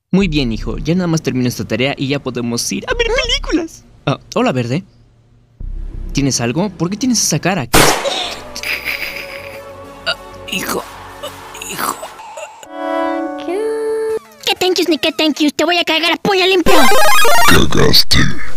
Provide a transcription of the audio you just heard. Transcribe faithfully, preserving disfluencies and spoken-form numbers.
Muy bien, hijo. Ya nada más termino esta tarea y ya podemos ir a ver películas. Ah, hola, Verde. ¿Tienes algo? ¿Por qué tienes esa cara? ¿Qué es? Ah, hijo. Hijo. ¿Qué thank yous ni qué thank yous? Te voy a cagar a puño limpio. Cagaste.